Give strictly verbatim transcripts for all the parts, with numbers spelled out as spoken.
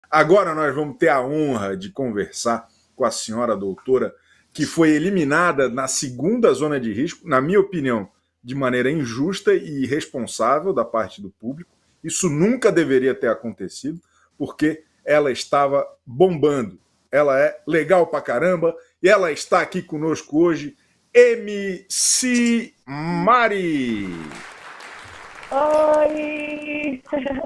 Agora nós vamos ter a honra de conversar com a senhora doutora, que foi eliminada na segunda zona de risco, na minha opinião, de maneira injusta e irresponsável da parte do público. Isso nunca deveria ter acontecido, porque ela estava bombando. Ela é legal pra caramba e ela está aqui conosco hoje, M C Mari. Oi!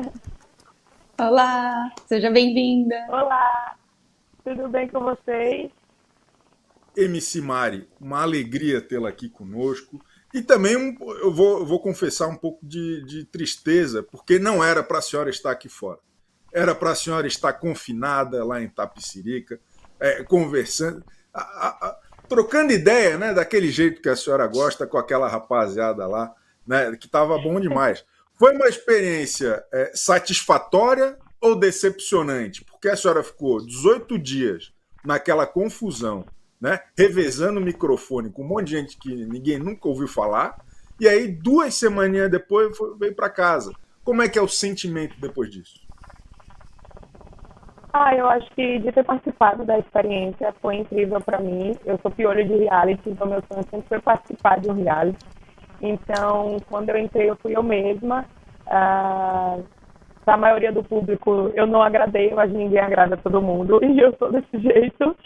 Olá, seja bem-vinda. Olá, tudo bem com vocês? M C Mari, uma alegria tê-la aqui conosco. E também um, eu, vou, eu vou confessar um pouco de, de tristeza, porque não era para a senhora estar aqui fora. Era para a senhora estar confinada lá em Itapecerica, é, conversando, a, a, a, trocando ideia, né, daquele jeito que a senhora gosta com aquela rapaziada lá, né, que estava bom demais. Foi uma experiência é, satisfatória ou decepcionante? Porque a senhora ficou dezoito dias naquela confusão, né, revezando o microfone com um monte de gente que ninguém nunca ouviu falar, e aí duas semaninhas depois foi, veio para casa. Como é que é o sentimento depois disso? Ah, eu acho que de ter participado da experiência foi incrível para mim. Eu sou piolho de reality, então meu sonho sempre foi participar de um reality. Então, quando eu entrei, eu fui eu mesma. Ah, para a maioria do público, eu não agradei, mas ninguém agrada todo mundo, e eu sou desse jeito.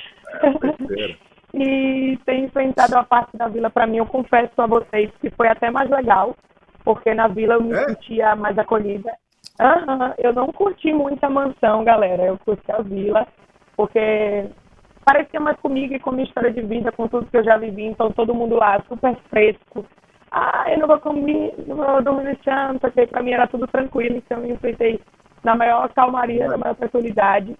É, e ter enfrentado a parte da vila, para mim, eu confesso a vocês que foi até mais legal, porque na vila eu me é? sentia mais acolhida. Uhum, eu não curti muito a mansão, galera, eu curti a vila, porque parecia mais comigo e com minha história de vida, com tudo que eu já vivi, então todo mundo lá super fresco. Ah, eu não vou comer, não vou dormir no chão, porque para mim era tudo tranquilo, então eu enfrentei na maior calmaria, na maior tranquilidade.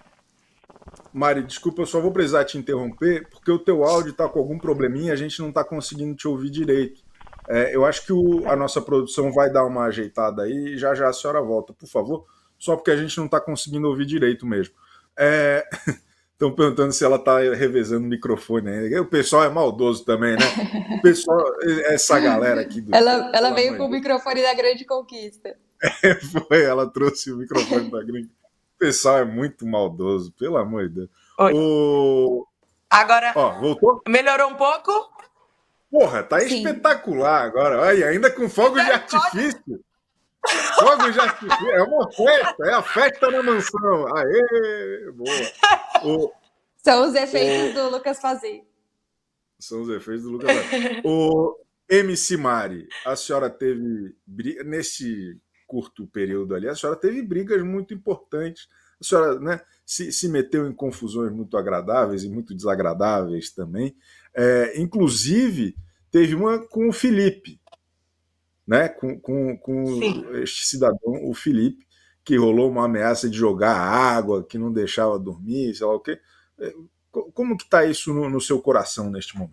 Mari, desculpa, eu só vou precisar te interromper, porque o teu áudio está com algum probleminha, a gente não está conseguindo te ouvir direito. É, eu acho que o, a nossa produção vai dar uma ajeitada aí e já já a senhora volta, por favor, só porque a gente não está conseguindo ouvir direito mesmo. É... Estão perguntando se ela está revezando o microfone ainda. O pessoal é maldoso também, né? O pessoal, essa galera aqui do. Ela, ela veio com o microfone da Grande Conquista. É, foi, ela trouxe o microfone da Grande. O pessoal é muito maldoso, pelo amor de Deus. Oi. O... Agora. Ó, voltou? Melhorou um pouco? Porra, tá Sim. espetacular agora. Olha, ainda com fogos de artifício. Fogos de artifício. É uma festa, é a festa na mansão. Aê, boa. O... São os efeitos o... do Lucas Fazê. São os efeitos do Lucas Fazê. O M C Mari, a senhora teve, nesse curto período ali, a senhora teve brigas muito importantes. A senhora, né, se, se meteu em confusões muito agradáveis e muito desagradáveis também. É, inclusive, teve uma com o Felipe, né, com, com, com este cidadão, o Felipe, que rolou uma ameaça de jogar água, que não deixava dormir, sei lá o quê. Como que está isso no, no seu coração neste momento?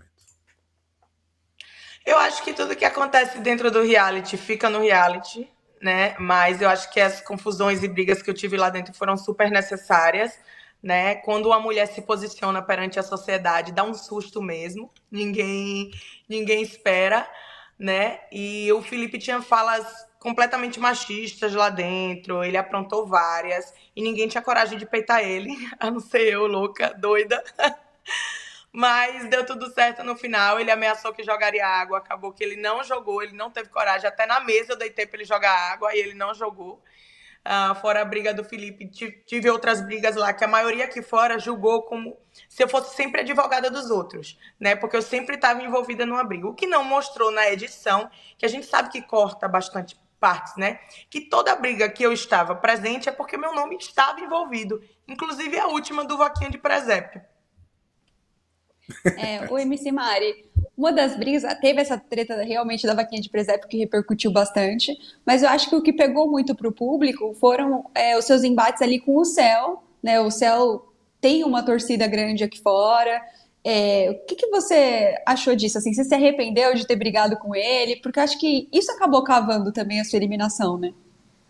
Eu acho que tudo que acontece dentro do reality fica no reality, né? Mas eu acho que as confusões e brigas que eu tive lá dentro foram super necessárias, né? Quando uma mulher se posiciona perante a sociedade, dá um susto mesmo. Ninguém, ninguém espera, né? E o Felipe tinha falas completamente machistas lá dentro, ele aprontou várias, e ninguém tinha coragem de peitar ele, a não ser eu, louca, doida. Mas deu tudo certo no final, ele ameaçou que jogaria água, acabou que ele não jogou, ele não teve coragem, até na mesa eu deitei para ele jogar água e ele não jogou. Uh, fora a briga do Felipe, tive outras brigas lá que a maioria aqui fora julgou como se eu fosse sempre advogada dos outros, né? Porque eu sempre estava envolvida numa briga, o que não mostrou na edição, que a gente sabe que corta bastante partes, né? Que toda briga que eu estava presente é porque meu nome estava envolvido, inclusive a última do Vaquinha de Presépio. É, o M C Mari, uma das brigas, teve essa treta realmente da Vaquinha de Presépio que repercutiu bastante, mas eu acho que o que pegou muito para o público foram é, os seus embates ali com o Céu, né? O Céu tem uma torcida grande aqui fora. É, o que, que você achou disso? Assim, você se arrependeu de ter brigado com ele? Porque eu acho que isso acabou cavando também a sua eliminação, né?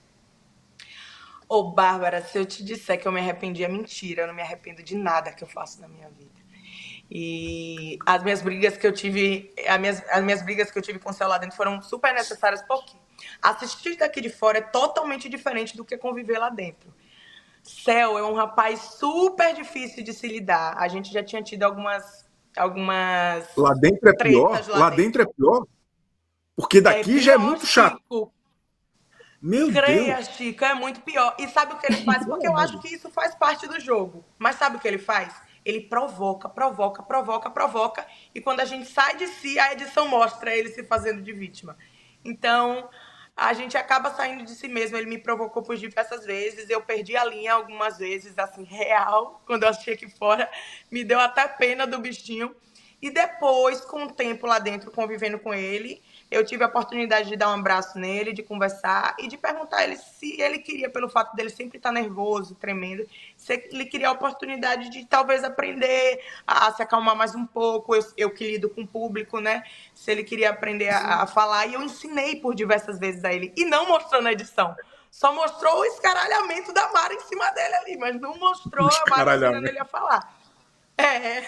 Ô, Bárbara, se eu te disser que eu me arrependi, é mentira. Eu não me arrependo de nada que eu faço na minha vida. E as minhas brigas que eu tive, as minhas, as minhas brigas que eu tive com o Céu lá dentro foram super necessárias, porque assistir daqui de fora é totalmente diferente do que conviver lá dentro. Céu é um rapaz super difícil de se lidar. A gente já tinha tido algumas, algumas Lá dentro é pior? tretas lá Lá dentro. dentro é pior? Porque É daqui já é pior, muito chato. Chico. Meu Creia, Deus! Chico, é muito pior. E sabe o que ele faz? Pelo Porque eu amor acho de que isso faz parte do jogo. Mas sabe o que ele faz? Ele provoca, provoca, provoca, provoca. E quando a gente sai de si, a edição mostra ele se fazendo de vítima. Então, a gente acaba saindo de si mesmo. Ele me provocou por diversas vezes. Eu perdi a linha algumas vezes, assim, real. Quando eu assisti aqui fora, me deu até pena do bichinho. E depois, com o tempo lá dentro, convivendo com ele, eu tive a oportunidade de dar um abraço nele, de conversar e de perguntar a ele se ele queria, pelo fato dele sempre estar nervoso, tremendo, se ele queria a oportunidade de talvez aprender a se acalmar mais um pouco, eu, eu que lido com o público, né? Se ele queria aprender a, a falar, e eu ensinei por diversas vezes a ele, e não mostrou na edição. Só mostrou o escaralhamento da Mara em cima dele ali, mas não mostrou a Mara ensinando ele a falar. É.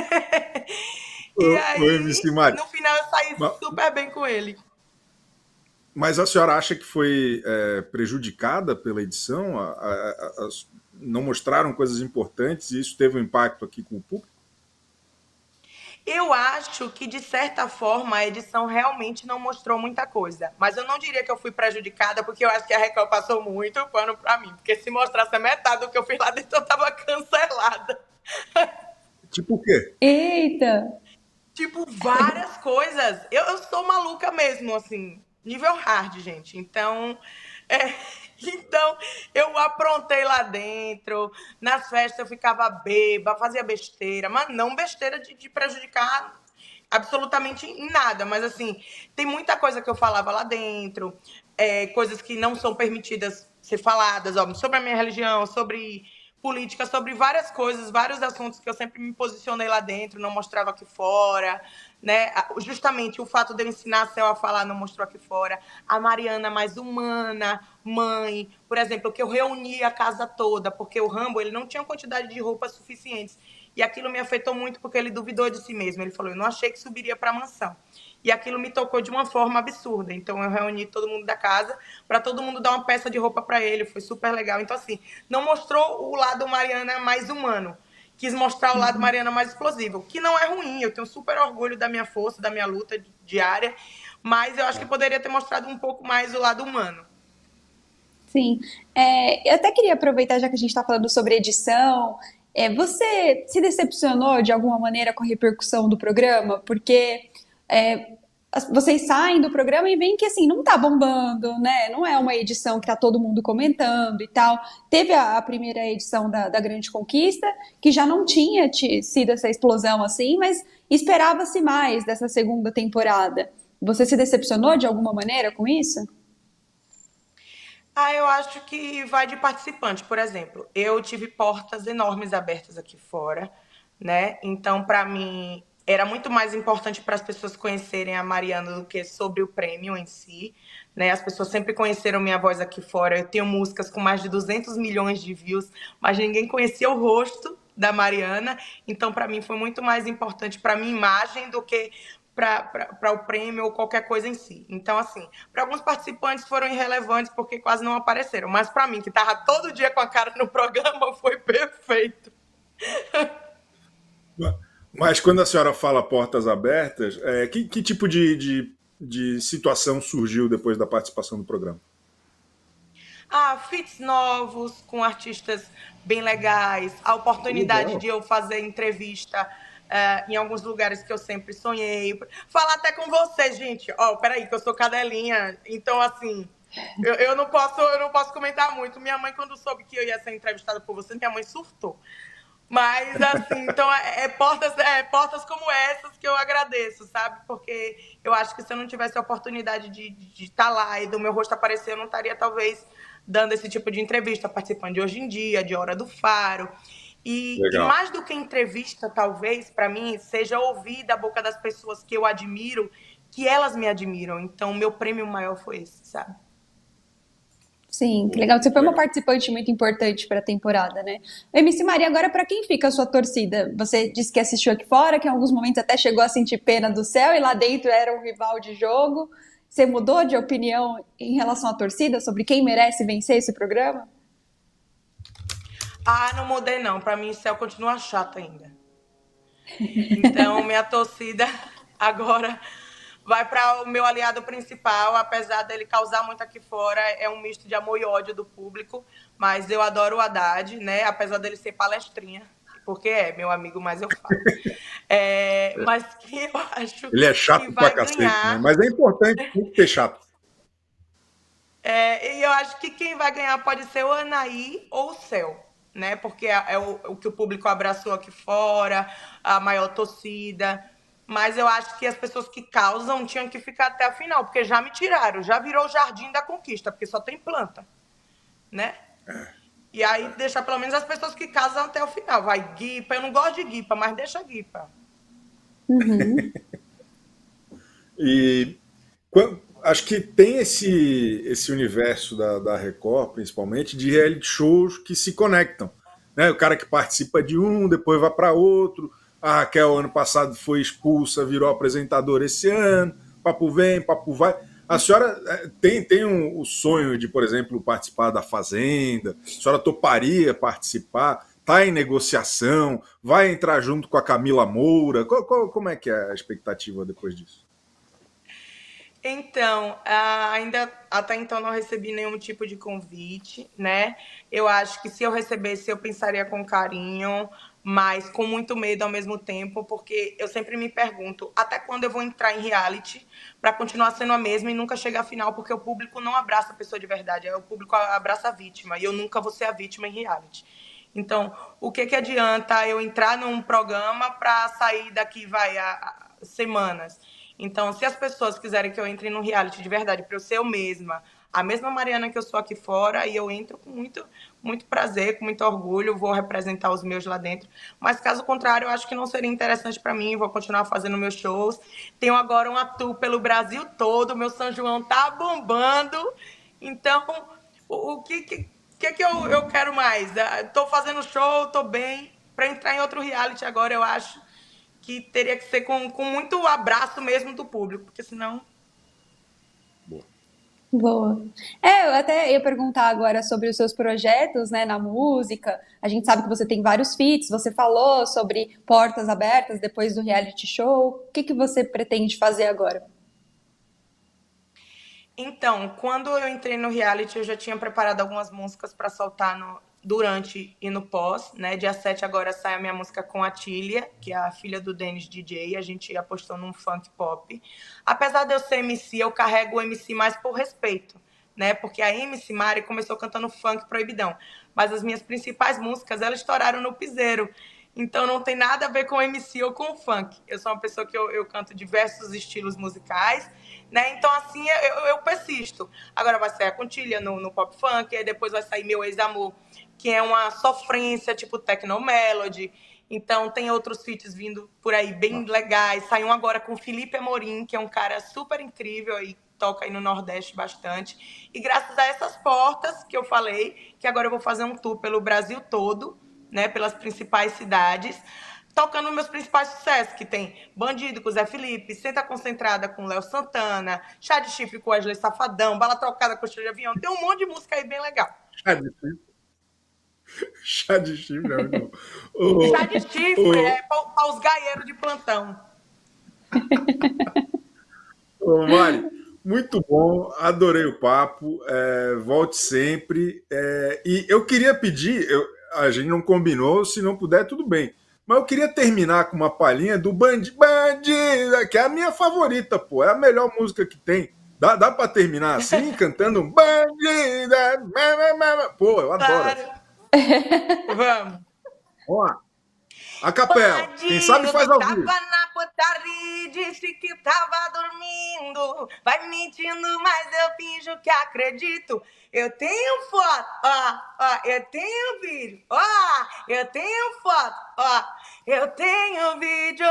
E Ô, M C aí, Mari, no final, eu saí ma- super bem com ele. mas a senhora acha que foi é, prejudicada pela edição? A- a- a- as- não mostraram coisas importantes e isso teve um impacto aqui com o público? Eu acho que, de certa forma, a edição realmente não mostrou muita coisa. Mas eu não diria que eu fui prejudicada, porque eu acho que a Record passou muito pano pra mim. Porque se mostrasse a metade do que eu fiz lá dentro, eu tava cancelada. Tipo o quê? Eita! Tipo, várias coisas. Eu, eu sou maluca mesmo, assim, nível hard, gente. Então, é, então, eu aprontei lá dentro. Nas festas eu ficava bêbada, fazia besteira, mas não besteira de, de prejudicar absolutamente em nada. Mas, assim, tem muita coisa que eu falava lá dentro, é, coisas que não são permitidas ser faladas, ó, sobre a minha religião, sobre política, sobre várias coisas, vários assuntos que eu sempre me posicionei lá dentro, não mostrava aqui fora, né? Justamente o fato de eu ensinar a Céu a falar não mostrou aqui fora. A Mariana mais humana, mãe, por exemplo, que eu reuni a casa toda, porque o Rambo, ele não tinha quantidade de roupas suficientes. E aquilo me afetou muito porque ele duvidou de si mesmo. Ele falou, eu não achei que subiria para a mansão. E aquilo me tocou de uma forma absurda. Então, eu reuni todo mundo da casa para todo mundo dar uma peça de roupa para ele. Foi super legal. Então, assim, não mostrou o lado Mariana mais humano. Quis mostrar o lado Mariana mais explosivo, que não é ruim. Eu tenho super orgulho da minha força, da minha luta diária. Mas eu acho que poderia ter mostrado um pouco mais o lado humano. Sim. É, eu até queria aproveitar, já que a gente está falando sobre edição, é, você se decepcionou de alguma maneira com a repercussão do programa? Porque é, as- vocês saem do programa e veem que assim, não tá bombando, né? Não é uma edição que tá todo mundo comentando e tal. Teve a, a primeira edição da, da Grande Conquista, que já não tinha ti- sido essa explosão assim, mas esperava-se mais dessa segunda temporada. Você se decepcionou de alguma maneira com isso? Ah, eu acho que vai de participante. Por exemplo, eu tive portas enormes abertas aqui fora, né? Então, para mim, era muito mais importante para as pessoas conhecerem a Mariana do que sobre o prêmio em si, né? As pessoas sempre conheceram minha voz aqui fora. Eu tenho músicas com mais de duzentos milhões de views, mas ninguém conhecia o rosto da Mariana. Então, para mim, foi muito mais importante para minha imagem do que para o prêmio ou qualquer coisa em si. Então, assim, para alguns participantes foram irrelevantes porque quase não apareceram, mas para mim, que estava todo dia com a cara no programa, foi perfeito. Mas quando a senhora fala portas abertas, é, que, que tipo de, de, de situação surgiu depois da participação do programa? Ah, feats novos, com artistas bem legais, a oportunidade Legal. de eu fazer entrevista eh, em alguns lugares que eu sempre sonhei. Falar até com você, gente. Ó, peraí, que eu sou cadelinha, então, assim, eu, eu, não posso, eu não posso comentar muito. Minha mãe, quando soube que eu ia ser entrevistada por você, minha mãe surtou. Mas, assim, então, é, é portas, é portas como essas que eu agradeço, sabe? Porque eu acho que se eu não tivesse a oportunidade de estar lá e do meu rosto aparecer, eu não estaria, talvez, dando esse tipo de entrevista, participando de Hoje em Dia, de Hora do Faro. E, e Legal. mais do que entrevista, talvez, para mim, seja ouvir da boca das pessoas que eu admiro, que elas me admiram. Então, meu prêmio maior foi esse, sabe? Sim, que legal. Você foi uma participante muito importante para a temporada, né? M C Maria, agora para quem fica a sua torcida? Você disse que assistiu aqui fora, que em alguns momentos até chegou a sentir pena do Céu e lá dentro era um rival de jogo. Você mudou de opinião em relação à torcida sobre quem merece vencer esse programa? Ah, não mudei não. Para mim, o céu continua chato ainda. Então, minha torcida agora vai para o meu aliado principal, apesar dele causar muito aqui fora, é um misto de amor e ódio do público, mas eu adoro o Haddad, né? Apesar dele ser palestrinha, porque é meu amigo, mas eu falo. É, mas que eu acho Ele é chato que pra vai cacete, né? ganhar. Mas é importante muito ter chato. É, e eu acho que quem vai ganhar pode ser o Anaí ou o Céu, né? Porque é, é o, o que o público abraçou aqui fora, a maior torcida. Mas eu acho que as pessoas que causam tinham que ficar até a final, porque já me tiraram, já virou o Jardim da Conquista, porque só tem planta, né? E aí deixa pelo menos as pessoas que casam até o final. Vai guipa, eu não gosto de guipa, mas deixa guipa. Uhum. E quan- acho que tem esse, esse universo da, da Record, principalmente, de reality shows que se conectam. Né? O cara que participa de um, depois vai para outro. A Raquel, ano passado, foi expulsa, virou apresentadora esse ano. Papo vem, papo vai. A senhora eh, tem, tem um, o sonho de, por exemplo, participar da Fazenda? A senhora toparia participar? Está em negociação? Vai entrar junto com a Camila Moura? Qual- qual- como é que é a expectativa depois disso? Então, ah, ainda até então não recebi nenhum tipo de convite, né? Eu acho que se eu recebesse, eu pensaria com carinho, mas com muito medo ao mesmo tempo, porque eu sempre me pergunto até quando eu vou entrar em reality para continuar sendo a mesma e nunca chegar à final, porque o público não abraça a pessoa de verdade, é o público abraça a vítima, e eu nunca vou ser a vítima em reality. Então, o que que adianta eu entrar num programa para sair daqui, vai, a, a semanas? Então, se as pessoas quiserem que eu entre no reality de verdade, para eu ser eu mesma, a mesma Mariana que eu sou aqui fora, e eu entro com muito, muito prazer, com muito orgulho, vou representar os meus lá dentro. Mas, caso contrário, eu acho que não seria interessante para mim, vou continuar fazendo meus shows. Tenho agora uma tour pelo Brasil todo, meu São João tá bombando. Então, o, o que, que, que, que eu, eu quero mais? Estou fazendo show, estou bem. Para entrar em outro reality agora, eu acho que teria que ser com, com muito abraço mesmo do público, porque senão. Boa. É, eu até ia perguntar agora sobre os seus projetos, né, na música. A gente sabe que você tem vários feats, você falou sobre portas abertas depois do reality show. O que que você pretende fazer agora? Então, quando eu entrei no reality, eu já tinha preparado algumas músicas para soltar no, durante e no pós, né? Dia sete agora sai a minha música com a Tília, que é a filha do Dennis D J. A gente apostou num funk pop. Apesar de eu ser M C, eu carrego o M C mais por respeito, né? Porque a M C Mari começou cantando funk proibidão. Mas as minhas principais músicas, elas estouraram no piseiro. Então não tem nada a ver com M C ou com funk. Eu sou uma pessoa que eu, eu canto diversos estilos musicais, né? Então, assim, eu, eu persisto. Agora vai sair a Contilha no, no pop funk, aí depois vai sair Meu Ex-Amor, que é uma sofrência, tipo techno melody. Então, tem outros feats vindo por aí bem legais. Saiu um agora com Felipe Amorim, que é um cara super incrível e toca aí no Nordeste bastante. E graças a essas portas que eu falei, que agora eu vou fazer um tour pelo Brasil todo, né, pelas principais cidades, tocando meus principais sucessos, que tem Bandido com Zé Felipe, Senta Concentrada com Léo Santana, Chá de Chifre com Wesley Safadão, Bala Trocada com Estrela de Avião. Tem um monte de música aí bem legal. Chá de chifre. Chá de chifre, é muito bom. Chá de chifre é para os gaieiros de plantão. Ô, Mari, muito bom, adorei o papo, é, volte sempre. É, e eu queria pedir, eu, a gente não combinou, se não puder, tudo bem. Mas eu queria terminar com uma palhinha do Bandi, Bandida, que é a minha favorita, pô, é a melhor música que tem. Dá, dá para terminar assim, cantando Bandida, pô, eu adoro. Claro. Vamos. Vamos lá. A capela. Quem sabe faz ao vivo. Tava na putaria, disse que tava dormindo. Vai mentindo, mas eu finjo que acredito. Eu tenho foto, ó, ó, eu tenho vídeo, ó, eu tenho foto, ó, eu tenho vídeo.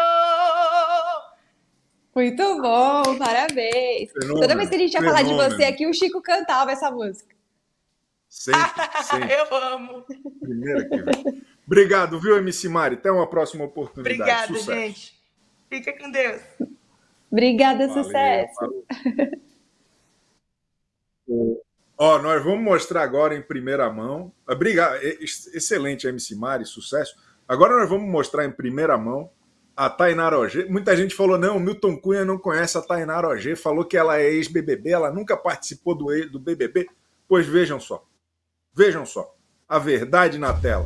Muito bom, parabéns. Fenômeno, Toda vez que a gente ia falar de fenômeno. você aqui, o Chico cantava essa música. Sempre, sempre. Eu amo. Primeira que vem. Obrigado, viu, M C Mari? Até uma próxima oportunidade. Obrigada, Sucesso. gente. Fica com Deus. Obrigada, Valeu, sucesso. valeu. Ó, nós vamos mostrar agora em primeira mão. Obrigado, excelente, M C Mari, sucesso. Agora nós vamos mostrar em primeira mão a Tainara Ogê. Muita gente falou, não, o Milton Cunha não conhece a Tainara Ogê, falou que ela é ex-B B B, ela nunca participou do, do B B B. Pois vejam só, vejam só, a verdade na tela.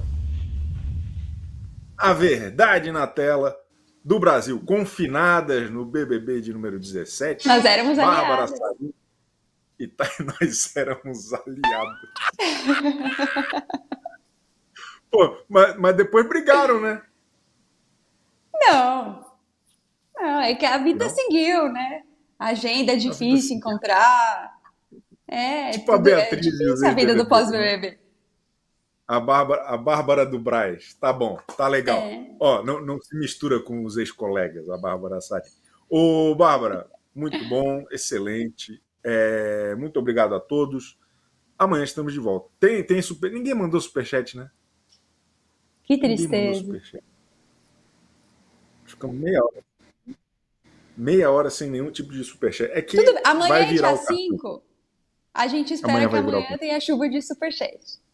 A verdade na tela do Brasil, confinadas no B B B de número dezessete. Nós éramos Bárbara aliados. Sacchi e tá, nós éramos aliados. Pô, mas, mas depois brigaram, né? Não. Não, é que a vida Não? seguiu, né? A agenda é difícil encontrar. É, Tipo a tudo, Beatriz é e o difícil a vida do B B B, pós-B B B. A Bárbara, a Bárbara do Braz. Tá bom, tá legal. É. Ó, não, não se mistura com os ex-colegas, a Bárbara Sacchi. Ô, Bárbara, muito bom, excelente. É, muito obrigado a todos. Amanhã estamos de volta. Tem, tem super... Ninguém mandou superchat, né? Que Ninguém mandou tristeza. superchat. Ficamos meia hora. Meia hora sem nenhum tipo de superchat. É que Tudo bem. Amanhã vai é virar dia o cartão. cinco. A gente espera Amanhã que vai virar o amanhã tenha chuva de superchat.